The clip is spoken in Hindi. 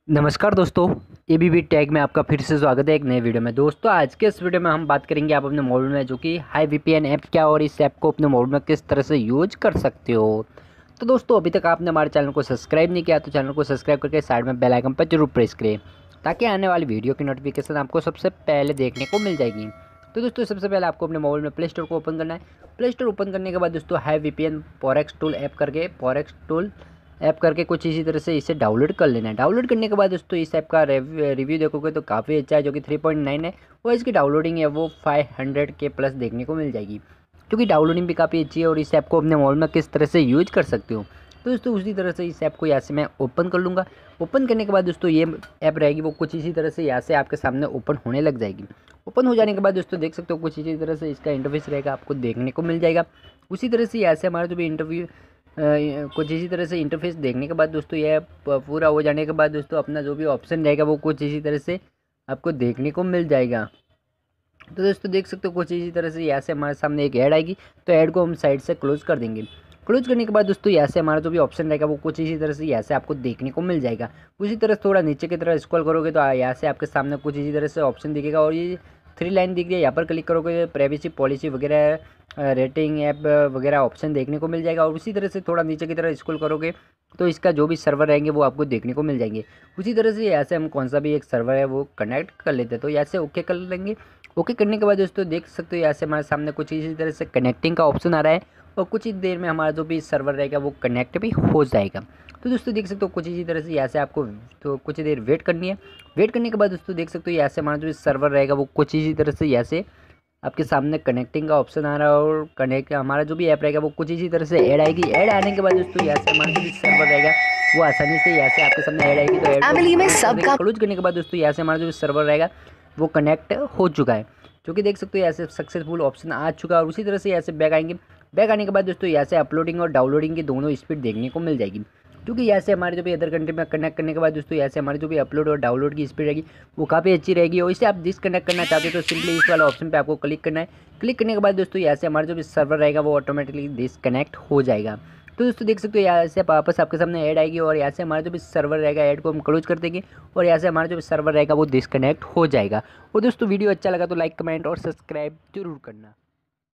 नमस्कार दोस्तों, एबीबी टैग में आपका फिर से स्वागत है एक नए वीडियो में। दोस्तों आज के इस वीडियो में हम बात करेंगे आप अपने मोबाइल में जो कि हाई वीपीएन ऐप क्या और इस ऐप को अपने मोबाइल में किस तरह से यूज कर सकते हो। तो दोस्तों अभी तक आपने हमारे चैनल को सब्सक्राइब नहीं किया तो चैनल को सब्सक्राइब करके साइड में बेल आइकन पर जरूर प्रेस करें ताकि आने वाली वीडियो की नोटिफिकेशन आपको सबसे पहले देखने को मिल जाएगी। तो दोस्तों सबसे पहले आपको अपने मोबाइल में प्ले स्टोर को ओपन करना है। प्ले स्टोर ओपन करने के बाद दोस्तों high VPN forex tool app करके कुछ इसी तरह से इसे डाउनलोड कर लेना है। डाउनलोड करने के बाद दोस्तों इस ऐप का रिव्यू देखोगे तो काफ़ी अच्छा है, जो कि 3.9 है और इसकी डाउनलोडिंग है वो 500 के प्लस देखने को मिल जाएगी, क्योंकि डाउनलोडिंग भी काफ़ी अच्छी है। और इस ऐप को अपने मोबाइल में किस तरह से यूज कर सकते हो तो दोस्तों उसी तरह से इस ऐप को यहाँ से मैं ओपन कर लूँगा। ओपन करने के बाद दोस्तों ये ऐप रहेगी वो कुछ इसी तरह से यहाँ से आपके सामने ओपन होने लग जाएगी। ओपन हो जाने के बाद दोस्तों देख सकते हो कुछ इसी तरह से इसका इंटरफेस रहेगा, आपको देखने को मिल जाएगा। उसी तरह से यहाँ से हमारा जो भी कुछ इसी तरह से इंटरफेस देखने के बाद दोस्तों यह पूरा हो जाने के बाद दोस्तों अपना जो भी ऑप्शन रहेगा वो कुछ इसी तरह से आपको देखने को मिल जाएगा। तो दोस्तों देख सकते हो कुछ इसी तरह से यहाँ से हमारे सामने एक ऐड आएगी, तो ऐड को हम साइड से क्लोज कर देंगे। क्लोज करने के बाद दोस्तों यहाँ से हमारा जो भी ऑप्शन रहेगा वो कुछ इसी तरह से यहाँ से आपको देखने को मिल जाएगा। उसी तरह से थोड़ा नीचे की तरह स्क्रॉल करोगे तो यहाँ से आपके सामने कुछ इसी तरह से ऑप्शन दिखेगा और ये 3 लाइन दिख रही है, यहाँ पर क्लिक करोगे प्राइवेसी पॉलिसी वगैरह रेटिंग ऐप वगैरह ऑप्शन देखने को मिल जाएगा। और उसी तरह से थोड़ा नीचे की तरह स्क्रॉल करोगे तो इसका जो भी सर्वर रहेंगे वो आपको देखने को मिल जाएंगे। उसी तरह से यहाँ से हम कौन सा भी एक सर्वर है वो कनेक्ट कर लेते हैं, तो यहाँ से ओके कर लेंगे। ओके करने के बाद दोस्तों देख सकते हो यहाँ से हमारे सामने कुछ इसी तरह से कनेक्टिंग का ऑप्शन आ रहा है और कुछ ही देर में हमारा जो भी सर्वर रहेगा वो कनेक्ट भी हो जाएगा। तो दोस्तों देख सकते हो कुछ इसी तरह से यहाँ से आपको तो कुछ देर वेट करनी है। वेट करने के बाद दोस्तों देख सकते हो यहाँ से हमारा जो सर्वर रहेगा वो कुछ इसी तरह से यहाँ से आपके सामने कनेक्टिंग का ऑप्शन आ रहा है और कनेक्ट हमारा जो भी ऐप रहेगा वो कुछ इसी तरह से ऐड आएगी। ऐड आने के बाद दोस्तों यहाँ से हमारा जो भी सर्वर रहेगा वो आसानी से यहाँ से आपके सामने ऐड आएगी। तो ऐड क्लोज करने के बाद दोस्तों यहाँ से हमारा जो भी सर्वर रहेगा वो कनेक्ट हो चुका है, जो कि देख सकते हो यहाँ से सक्सेसफुल ऑप्शन आ चुका है। और उसी तरह से यहाँ से बैक आएंगे। बैक आने के बाद दोस्तों यहाँ से अपलोडिंग और डाउनलोडिंग की दोनों स्पीड देखने को मिल जाएगी, क्योंकि यहाँ से हमारे जो भी अदर कंट्री में कनेक्ट करने के बाद दोस्तों यहाँ से हमारी जो भी अपलोड और डाउनलोड की स्पीड रहेगी वो काफ़ी अच्छी रहेगी। और इसे आप डिसकनेक्ट करना चाहते हो तो सिंपली इस वाला ऑप्शन पे आपको क्लिक करना है। क्लिक करने के बाद दोस्तों यहाँ से हमारा जो भी सर्वर रहेगा वो ऑटोमेटिकली डिसकनेक्ट हो जाएगा। तो दोस्तों देख सकते हो यहाँ से वापस आपके सामने ऐड आएगी और यहाँ से हमारा जो भी सर्वर रहेगा ऐड को हम क्लोज कर देंगे और यहाँ से हमारा जो भी सर्वर रहेगा वो डिसकनेक्ट हो जाएगा। और दोस्तों वीडियो अच्छा लगा तो लाइक कमेंट और सब्सक्राइब जरूर करना।